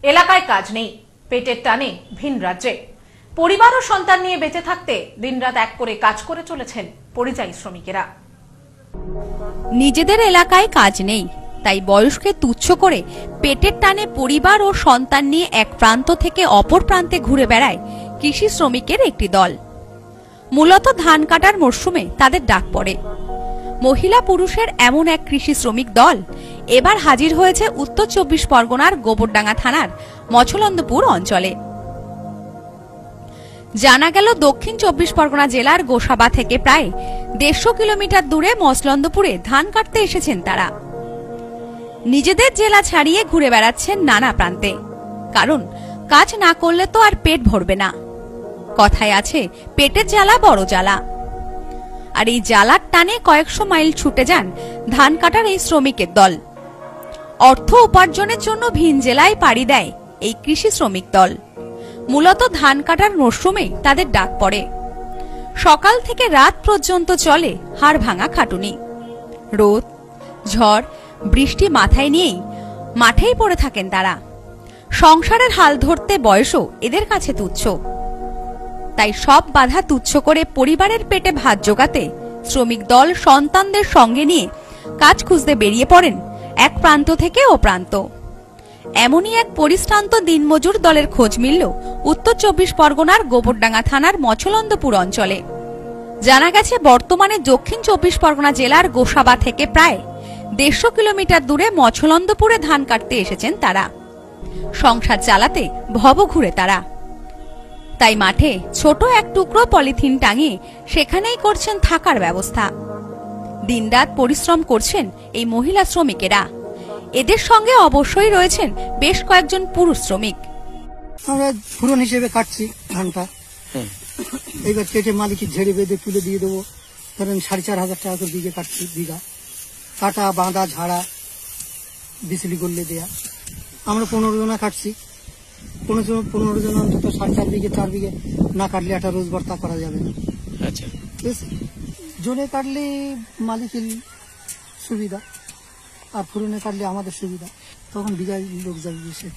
এলাকায় কাজ নেই, পেটের টানে ভিন রাজ্যে। পরিবার ও সন্তান নিয়ে বেঁচে থাকতে দিনরাত এক করে কাজ করে চলেছেন পরিযায়ী শ্রমিকেরা। নিজেদের এলাকায় কাজ নেই, তাই বয়সকে তুচ্ছ করে পেটের টানে পরিবার ও সন্তান নিয়ে এক প্রান্ত থেকে অপর প্রান্তে ঘুরে বেড়ায় কৃষি শ্রমিকের একটি দল। মূলত ধান কাটার মরশুমে তাদের ডাক পড়ে। মহিলা পুরুষের এমন এক কৃষি শ্রমিক দল এবার হাজির হয়েছে উত্তর ২৪ পরগনার গোবরডাঙ্গা থানার মছলন্দপুর অঞ্চলে। জানা গেল, দক্ষিণ ২৪ পরগনা জেলার গোসাবা থেকে প্রায় ১৫০ কিলোমিটার দূরে মছলন্দপুরে ধান কাটতে এসেছেন তারা। নিজেদের জেলা ছাড়িয়ে ঘুরে বেড়াচ্ছেন নানা প্রান্তে, কারণ কাজ না করলে তো আর পেট ভরবে না। কথায় আছে, পেটের জ্বালা বড় জ্বালা। আর এই জ্বালার টানে কয়েকশো মাইল ছুটে যান ধান কাটার এই শ্রমিকের দল। অর্থ উপার্জনের জন্য ভিন জেলায় পাড়ি দেয় এই কৃষি শ্রমিক দল। মূলত ধান কাটার মরশুমে তাদের ডাক পড়ে। সকাল থেকে রাত পর্যন্ত চলে হাড় ভাঙা খাটুনি। রোদ, ঝড়, বৃষ্টি মাথায় নিয়েই মাঠেই পড়ে থাকেন তারা। সংসারের হাল ধরতে বয়সও এদের কাছে তুচ্ছ। তাই সব বাধা তুচ্ছ করে পরিবারের পেটে ভাত জোগাতে শ্রমিক দল সন্তানদের সঙ্গে নিয়ে কাজ খুঁজতে বেরিয়ে পড়েন এক প্রান্ত থেকে ও প্রান্ত। এমনই এক পরিশ্রান্ত দিনমজুর দলের খোঁজ মিলল উত্তর ২৪ পরগনার গোবরডাঙ্গা থানার মছলন্দপুর অঞ্চলে। জানা গেছে, বর্তমানে দক্ষিণ ২৪ পরগনা জেলার গোসাবা থেকে প্রায় ১৫০ কিলোমিটার দূরে মছলন্দপুরে ধান কাটতে এসেছেন তারা। সংসার চালাতে ভব ঘুরে তারা। তাই মাঠে ছোট এক টুকরো পলিথিন টাঙিয়ে সেখানেই করছেন থাকার ব্যবস্থা। দিনরাত পরিশ্রম করছেন এই মহিলা শ্রমিকেরা। এদের সঙ্গে অবশ্যই রয়েছেন বেশ কয়েকজন পুরুষ শ্রমিক। আমরা ফুরন হিসেবে কাটছি ধানটা। এইবার কেটে মালিকের ঝেড়ে বেঁধে তুলে দিয়ে দেবো। ধরেন ৪,৫০০ টাকা করে বিঘে কাটছি। বিঘা কাটা, বাঁধা, ঝাড়া, বিচলি করলে দেয়া। আমরা ১৫ জনা কাটছি। ১৫ জন অন্তত ৪.৫ বিঘে ৪ বিঘে না কাটলে একটা রোজগার তা করা যাবে না। আচ্ছা, ঠিক আছে। জোরে কাটলে মালিকের সুবিধা, আর ফুরনে কাটলে আমাদের সুবিধা। তখন বিঘায় লোক যাবে বেশি।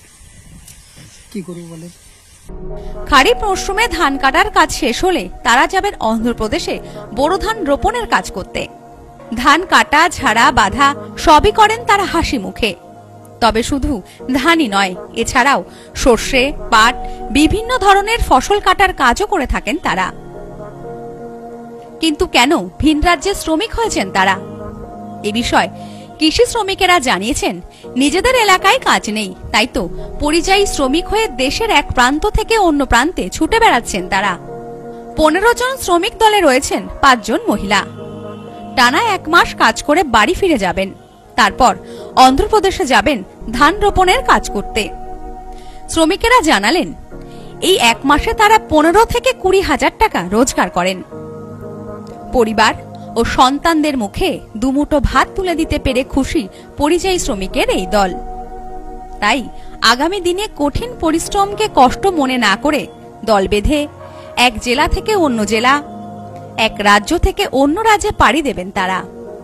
কি করবো বলে। খারিফ মরশুমে ধান কাটার কাজ শেষ হলে তারা যাবেন অন্ধ্রপ্রদেশে বোরো ধান রোপণের কাজ করতে। ধান কাটা, ঝাড়া, বাঁধা সবই করেন তারা হাসি মুখে। তবে শুধু ধানই নয়, এছাড়াও সর্ষে, পাট, বিভিন্ন ধরনের ফসল কাটার কাজও করে থাকেন তারা। কিন্তু কেন ভিন রাজ্যে শ্রমিক হয়েছেন তারা? এ বিষয়ে কৃষি শ্রমিকেরা জানিয়েছেন, নিজেদের এলাকায় কাজ নেই, তাই তো পরিযায়ী শ্রমিক হয়ে দেশের এক প্রান্ত থেকে অন্য প্রান্তে ছুটে বেড়াচ্ছেন তারা। ১৫ জন শ্রমিক দলে রয়েছেন ৫ জন মহিলা। টানা ১ মাস কাজ করে বাড়ি ফিরে যাবেন। তারপর অন্ধ্রপ্রদেশে যাবেন ধান রোপণের কাজ করতে। শ্রমিকেরা জানালেন, এই ১ মাসে তারা ১৫ থেকে ২০,০০০ টাকা রোজগার করেন। পরিবার ও সন্তানদের মুখে দুমুঠো ভাত তুলে দিতে পেরে খুশি পরিযায়ী শ্রমিকের এই দল। তাই আগামী দিনে কঠিন পরিশ্রমকে কষ্ট মনে না করে দল বেঁধে এক জেলা থেকে অন্য জেলা, এক রাজ্য থেকে অন্য রাজ্যে পাড়ি দেবেন তারা।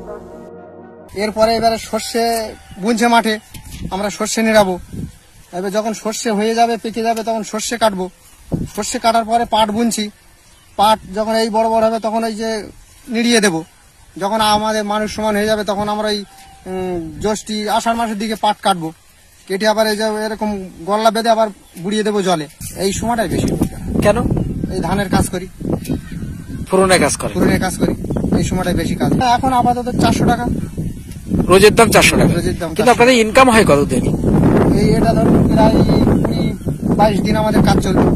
এরপরে এবারে সর্ষে বুনছে মাঠে, আমরা সর্ষে নিড়াবো। এবার যখন সর্ষে হয়ে যাবে, পেকে যাবে, তখন সর্ষে কাটবো। সর্ষে কাটার পরে পাট বুনছি। পাট যখন এই বড় বড় হবে তখন ওই যে নিড়িয়ে দেবো। যখন আমাদের মানুষ সমান হয়ে যাবে তখন আমরা ওই জ্যৈষ্ঠী আষাঢ় মাসের দিকে পাট কাটবো। কেটে আবার এই যে এরকম গল্লা বেঁধে আবার বুড়িয়ে দেবো জলে। এই সময়টাই বেশি। কেন? এই ধানের কাজ করি, পুরোনো কাজ করি, এই সময়টাই বেশি কাজ। এখন আপাতত ৪০০ টাকা রোজের দাম। ৪০০ টাকা রোজের দাম। কিন্তু আপনাদের ইনকাম হয় কতদিন? এই এটা ধরুন প্রায় ২০-২২ দিন আমাদের কাজ চলবে।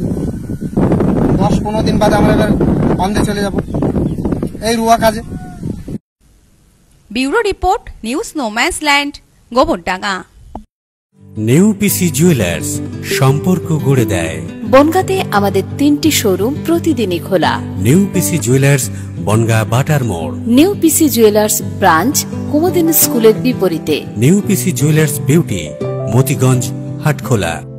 ১০-১৫ দিন বাদে আমরা এবার অন্ধে চলে যাব এই রুয়া কাজে। Bureau report, news no man's land, Gobardanga. New PC jewellers, সম্পর্ক গড়ে দেয়। বনগাঁতে আমাদের ৩টি শোরুম প্রতিদিনই খোলা। নিউ পিসি জুয়েলার্স, বনগাঁ বাটার মোড়। New PC jewellers branch, Kumudini স্কুলের বিপরীতে। New PC jewellers beauty, Motiganj, Hatkhola.